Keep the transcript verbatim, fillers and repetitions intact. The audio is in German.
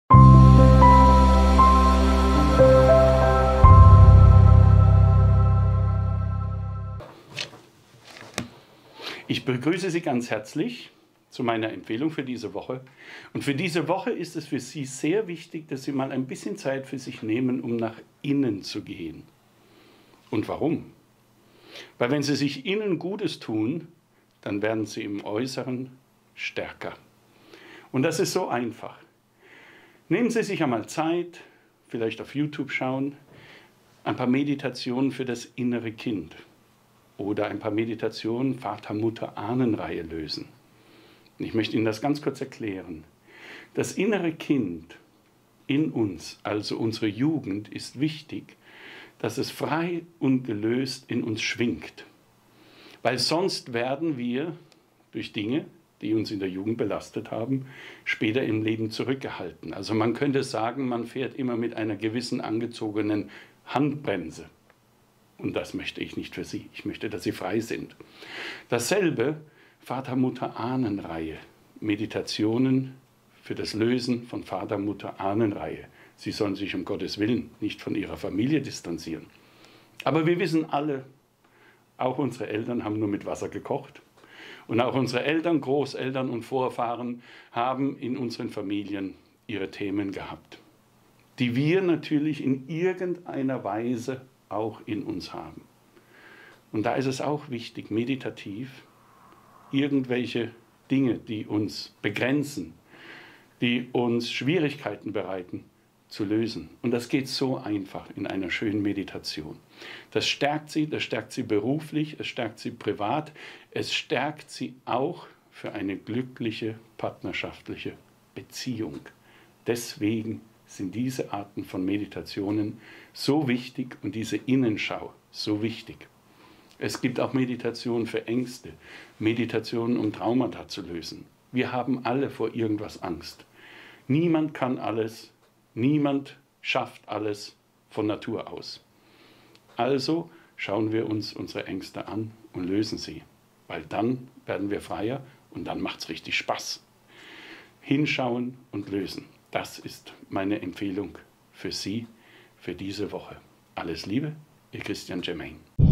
Ich begrüße Sie ganz herzlich zu meiner Empfehlung für diese Woche. Und für diese Woche ist es für Sie sehr wichtig, dass Sie mal ein bisschen Zeit für sich nehmen, um nach innen zu gehen. Und warum? Weil wenn Sie sich innen Gutes tun, dann werden Sie im Äußeren stärker. Und das ist so einfach. Nehmen Sie sich einmal Zeit, vielleicht auf YouTube schauen, ein paar Meditationen für das innere Kind. Oder ein paar Meditationen Vater-Mutter-Ahnenreihe lösen. Ich möchte Ihnen das ganz kurz erklären. Das innere Kind in uns, also unsere Jugend, ist wichtig, dass es frei und gelöst in uns schwingt. Weil sonst werden wir durch Dinge, die uns in der Jugend belastet haben, später im Leben zurückgehalten. Also man könnte sagen, man fährt immer mit einer gewissen angezogenen Handbremse. Und das möchte ich nicht für Sie. Ich möchte, dass Sie frei sind. Dasselbe Vater-Mutter-Ahnenreihe. Meditationen für das Lösen von Vater-Mutter-Ahnenreihe. Sie sollen sich um Gottes Willen nicht von ihrer Familie distanzieren. Aber wir wissen alle, auch unsere Eltern haben nur mit Wasser gekocht. Und auch unsere Eltern, Großeltern und Vorfahren haben in unseren Familien ihre Themen gehabt, die wir natürlich in irgendeiner Weise auch in uns haben. Und da ist es auch wichtig, meditativ irgendwelche Dinge, die uns begrenzen, die uns Schwierigkeiten bereiten, zu lösen. Und das geht so einfach in einer schönen Meditation. Das stärkt sie, das stärkt sie beruflich, es stärkt sie privat, es stärkt sie auch für eine glückliche partnerschaftliche Beziehung. Deswegen sind diese Arten von Meditationen so wichtig und diese Innenschau so wichtig. Es gibt auch Meditationen für Ängste, Meditationen, um Traumata zu lösen. Wir haben alle vor irgendwas Angst. Niemand kann alles, niemand schafft alles von Natur aus. Also schauen wir uns unsere Ängste an und lösen sie, weil dann werden wir freier und dann macht es richtig Spaß. Hinschauen und lösen. Das ist meine Empfehlung für Sie für diese Woche. Alles Liebe, Ihr Christian Germain.